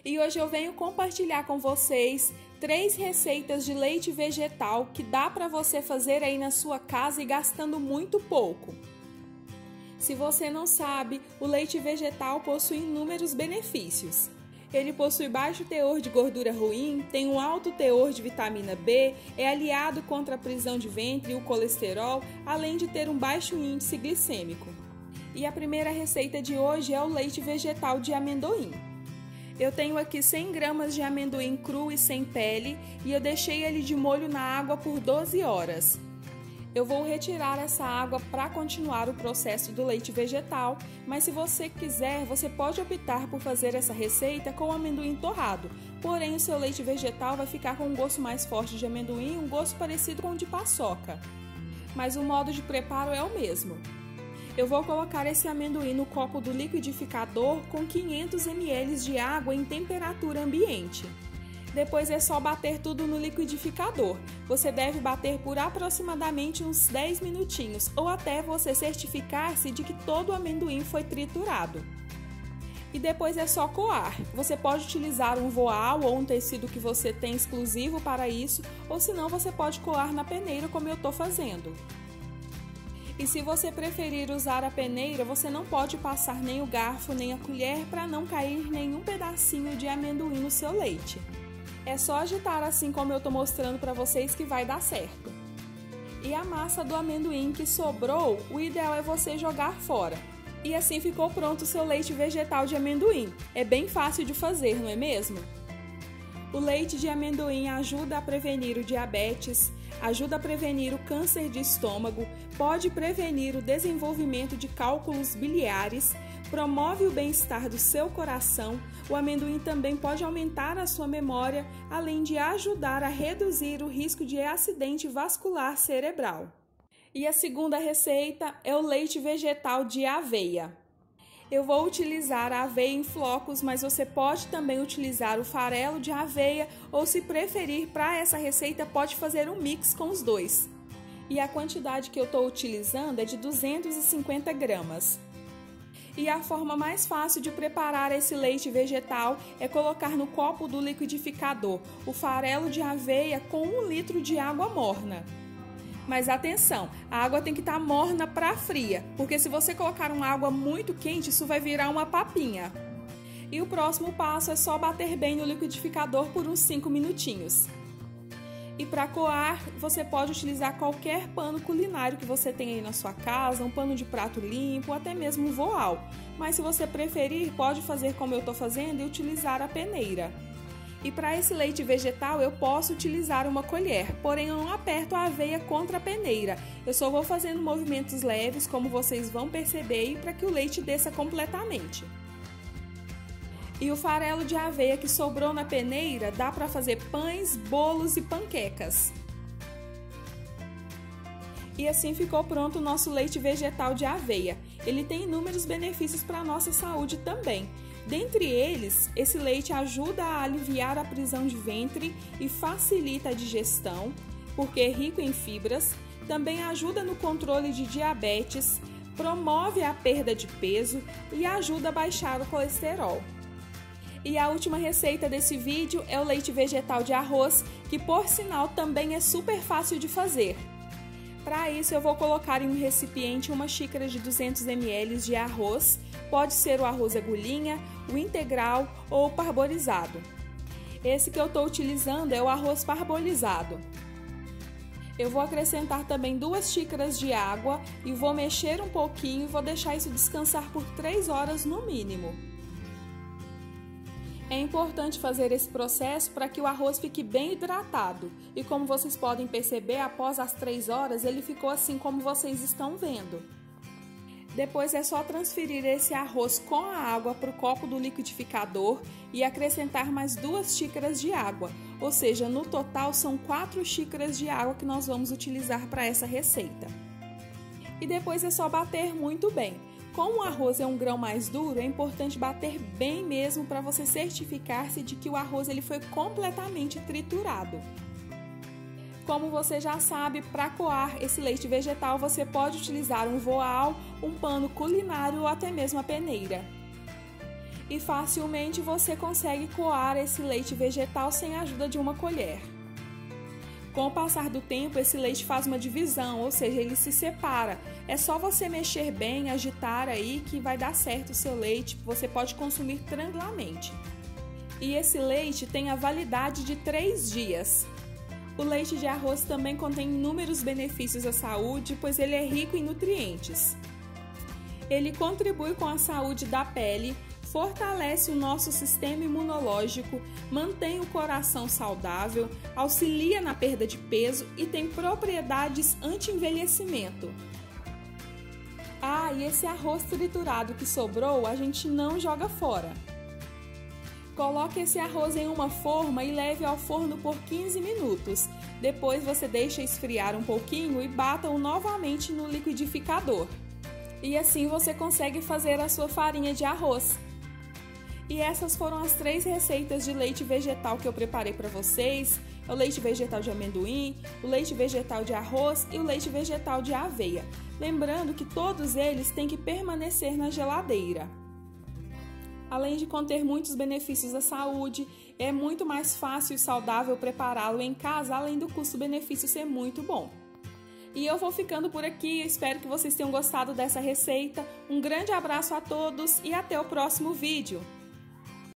E hoje eu venho compartilhar com vocês 3 receitas de leite vegetal que dá para você fazer aí na sua casa e gastando muito pouco. Se você não sabe, o leite vegetal possui inúmeros benefícios. Ele possui baixo teor de gordura ruim, tem um alto teor de vitamina B, é aliado contra a prisão de ventre e o colesterol, além de ter um baixo índice glicêmico. E a primeira receita de hoje é o leite vegetal de amendoim. Eu tenho aqui 100 gramas de amendoim cru e sem pele e eu deixei ele de molho na água por 12 horas. Eu vou retirar essa água para continuar o processo do leite vegetal, mas se você quiser, você pode optar por fazer essa receita com amendoim torrado. Porém, o seu leite vegetal vai ficar com um gosto mais forte de amendoim, um gosto parecido com o de paçoca. Mas o modo de preparo é o mesmo. Eu vou colocar esse amendoim no copo do liquidificador com 500 ml de água em temperatura ambiente. Depois é só bater tudo no liquidificador. Você deve bater por aproximadamente uns 10 minutinhos ou até você certificar-se de que todo o amendoim foi triturado. E depois é só coar. Você pode utilizar um voal ou um tecido que você tem exclusivo para isso, ou senão você pode coar na peneira como eu estou fazendo. E se você preferir usar a peneira, você não pode passar nem o garfo nem a colher para não cair nenhum pedacinho de amendoim no seu leite. É só agitar assim como eu estou mostrando para vocês que vai dar certo. E a massa do amendoim que sobrou, o ideal é você jogar fora. E assim ficou pronto o seu leite vegetal de amendoim. É bem fácil de fazer, não é mesmo? O leite de amendoim ajuda a prevenir o diabetes, ajuda a prevenir o câncer de estômago, pode prevenir o desenvolvimento de cálculos biliares, promove o bem-estar do seu coração. O amendoim também pode aumentar a sua memória, além de ajudar a reduzir o risco de acidente vascular cerebral. E a segunda receita é o leite vegetal de aveia. Eu vou utilizar a aveia em flocos, mas você pode também utilizar o farelo de aveia ou, se preferir, para essa receita pode fazer um mix com os dois. E a quantidade que eu estou utilizando é de 250 gramas. E a forma mais fácil de preparar esse leite vegetal é colocar no copo do liquidificador o farelo de aveia com 1 litro de água morna. Mas atenção, a água tem que estar morna para fria, porque se você colocar uma água muito quente, isso vai virar uma papinha. E o próximo passo é só bater bem no liquidificador por uns 5 minutinhos. E para coar, você pode utilizar qualquer pano culinário que você tenha aí na sua casa, um pano de prato limpo ou até mesmo um voal. Mas se você preferir, pode fazer como eu estou fazendo e utilizar a peneira. E para esse leite vegetal eu posso utilizar uma colher, porém eu não aperto a aveia contra a peneira. Eu só vou fazendo movimentos leves, como vocês vão perceber, para que o leite desça completamente. E o farelo de aveia que sobrou na peneira dá para fazer pães, bolos e panquecas. E assim ficou pronto o nosso leite vegetal de aveia. Ele tem inúmeros benefícios para a nossa saúde também. Dentre eles, esse leite ajuda a aliviar a prisão de ventre e facilita a digestão, porque é rico em fibras, também ajuda no controle de diabetes, promove a perda de peso e ajuda a baixar o colesterol. E a última receita desse vídeo é o leite vegetal de arroz, que por sinal também é super fácil de fazer. Para isso eu vou colocar em um recipiente uma xícara de 200 ml de arroz, pode ser o arroz agulhinha, o integral ou o parbolizado. Esse que eu estou utilizando é o arroz parbolizado. Eu vou acrescentar também 2 xícaras de água e vou mexer um pouquinho e vou deixar isso descansar por 3 horas no mínimo. É importante fazer esse processo para que o arroz fique bem hidratado. E como vocês podem perceber, após as 3 horas ele ficou assim como vocês estão vendo. Depois é só transferir esse arroz com a água para o copo do liquidificador e acrescentar mais 2 xícaras de água. Ou seja, no total são 4 xícaras de água que nós vamos utilizar para essa receita. E depois é só bater muito bem. Como o arroz é um grão mais duro, é importante bater bem mesmo para você certificar-se de que o arroz ele foi completamente triturado. Como você já sabe, para coar esse leite vegetal você pode utilizar um voal, um pano culinário ou até mesmo a peneira. e facilmente você consegue coar esse leite vegetal sem a ajuda de uma colher. Com o passar do tempo, esse leite faz uma divisão, ou seja, ele se separa. É só você mexer bem, agitar aí que vai dar certo o seu leite, você pode consumir tranquilamente. E esse leite tem a validade de 3 dias. O leite de arroz também contém inúmeros benefícios à saúde, pois ele é rico em nutrientes. Ele contribui com a saúde da pele, fortalece o nosso sistema imunológico, mantém o coração saudável, auxilia na perda de peso e tem propriedades anti-envelhecimento. E esse arroz triturado que sobrou, a gente não joga fora. Coloque esse arroz em uma forma e leve ao forno por 15 minutos. Depois você deixa esfriar um pouquinho e bata-o novamente no liquidificador. E assim você consegue fazer a sua farinha de arroz. E essas foram as 3 receitas de leite vegetal que eu preparei para vocês. O leite vegetal de amendoim, o leite vegetal de arroz e o leite vegetal de aveia. Lembrando que todos eles têm que permanecer na geladeira. Além de conter muitos benefícios à saúde, é muito mais fácil e saudável prepará-lo em casa, além do custo-benefício ser muito bom. E eu vou ficando por aqui, espero que vocês tenham gostado dessa receita. Um grande abraço a todos e até o próximo vídeo!